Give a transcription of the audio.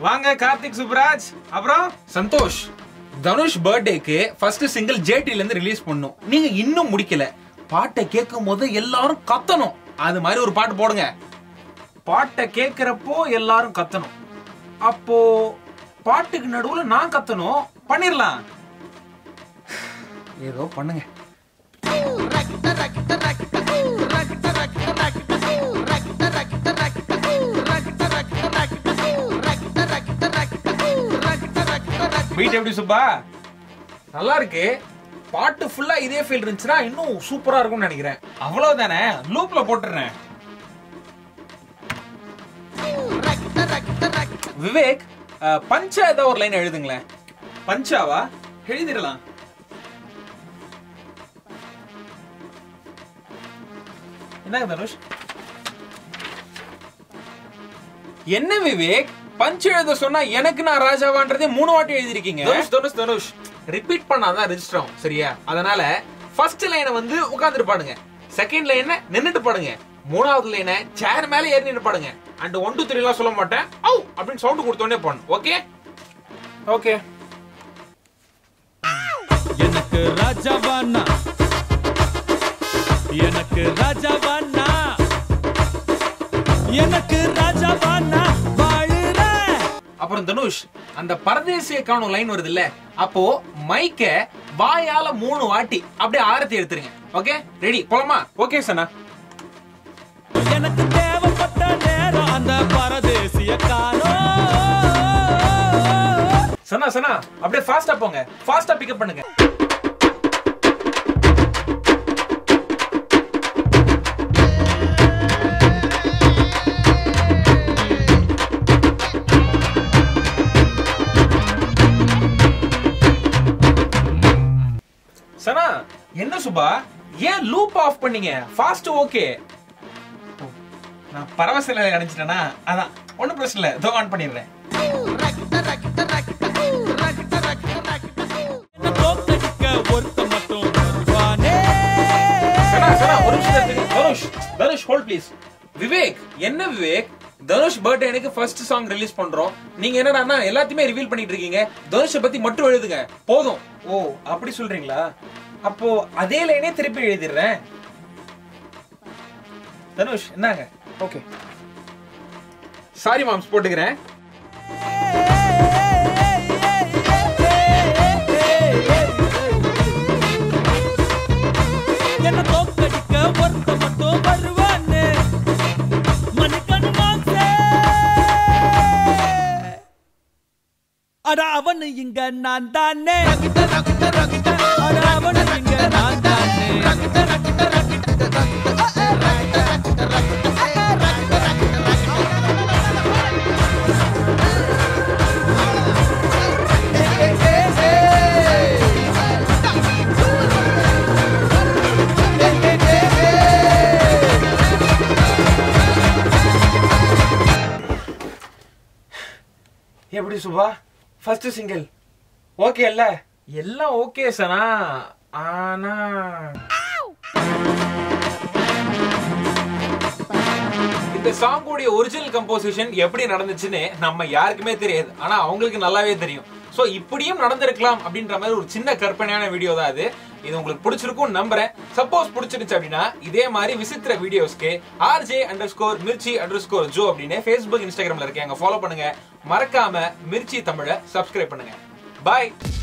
வாங்க கார்த்திக் சுப்ராஜ். அப்புறம் சந்தோஷ். தனுஷ் பர்த்டேக்கு ஃபர்ஸ்ட் சிங்கிள் ஜேடில இருந்து ரிலீஸ் பண்ணும். நீங்க இன்னும் முடிக்கல. பாட்டை கேட்கும் போது எல்லாரும் கத்தணும். அது மாதிரி ஒரு பாட்டு போடுங்க. பாட்டை கேட்கிறப்போ எல்லாரும் கத்தணும். அப்போ பாட்டுக்கு நடுவுல நான் கத்தணும். பண்ணிரலாம். ஏதோ பண்ணுங்க. பீட் எப்படி சுப்பா? நல்லா இருக்கு. பாட்டு ஃபுல்லா இதே ஃபீல் இருந்துச்சுன்னா இன்னும் சூப்பரா இருக்கும்னு நினைக்கிறேன். அவ்வளவுதானே, லூப்ல போட்டுறேன். விவேக், பஞ்சா ஏதோ ஒரு லைன் எழுதுங்களேன். பஞ்சாவா? எழுதிடலாம். என்ன தனுஷ்? என்ன விவேக், பஞ்ச் எழுத சொன்னா எனக்கு நான் ராஜாவான்றதே 3 வாட்டி எழுதிருக்கீங்க. தனுஷ் ரிப்பீட் பண்ணாதான் ரெஜிஸ்டர் ஆகும். சரியா? அதனால ஃபர்ஸ்ட் லைனை வந்து உட்கார்ந்துட்டு பாடுங்க, செகண்ட் லைனை நின்னுட்டு பாடுங்க, மூணாவது லைனை சேர் மேல ஏறி நின்னு பாடுங்க. அண்ட் 1 2 3 எல்லாம் சொல்ல மாட்டேன். ஔ அப்படின்னு சவுண்ட் கொடுத்தோனே பாடணும். Okay okay. எனக்கு ராஜாவானா, எனக்கு ராஜாவானா, எனக்கு ராஜாவானா வாழுற. அப்புறம் தனுஷ், அந்த பரதேசிய காணும் லைன் வருது இல்ல, அப்போ மைக்க வாயால 3 வாட்டி அப்படியே ஆரத்தி எடுத்துருங்க. ஓகே ரெடி போலாமா? ஓகே சனா. எனக்கு தேவைப்பட்ட நேரம் அந்த பரதேசிய காணும். சனா சனா அப்படியே ஃபாஸ்டா போங்க, ஃபாஸ்டா பிக்கப் பண்ணுங்க. சனா என்ன சுபா, ஏன் லூப் ஆஃப் பண்ணீங்க? Fast okay. நான் பரவசல அடைஞ்சிட்டேனா, அதான் ஒன்னும் பிரச்சனை இல்லை. தோ ஆன் பண்ணிடுறேன். Dhanush hold please. விவேக், என்ன விவேக், தனுஷ் பர்த்டே எனக்கு ஃபர்ஸ்ட் சாங் ரிலீஸ் பண்றோம். நீங்க என்னடா எல்லாத்தையுமே ரிவீல் பண்ணிட்டு இருக்கீங்க. தனுஷை பத்தி மட்டும் எழுதுங்க போதும். ஓ அப்படி சொல்றீங்களா? அப்போ அதே லைனே திருப்பி எழுதிடுறேன். தனுஷ் என்னங்க? ஓகே சாரி மாம்ஸ் போட்டுக்கிறேன். என்ன தோக்கடிக்க ஒருத்த மட்டும் வருவானே மணிக்கணு மாம்சே. அட அவனு இங்க நான் தானே, அட அவனு இங்க நான் தானே. எப்படி சுபா, ஃபர்ஸ்ட் சிங்கிள் ஓகே இல்ல? எல்லாம் ஓகே சனா. ஆனா இந்த சாங்கோட ஒரிஜினல் கம்போசிஷன் எப்படி நடந்துச்சுன்னு நம்ம யாருக்குமே தெரியாது. ஆனா அவங்களுக்கு நல்லாவே தெரியும். சோ இப்படியும் நடந்திருக்கலாம் அப்படின்ற மாதிரி ஒரு சின்ன கற்பனையான வீடியோ தான் அது. இது உங்களுக்கு பிடிச்சிருக்கும் நம்புறேன். சப்போஸ் பிடிச்சிருச்சு அப்படின்னா இதே மாதிரி விசித்திர வீடியோஸ்க்கு RJ_Mirchi_Jo அப்படின்னு Facebook Instagramல இருக்கேன், அங்க ஃபாலோ பண்ணுங்க. மறக்காம மிர்ச்சி தமிழை சப்ஸ்கிரைப் பண்ணுங்க. பாய்.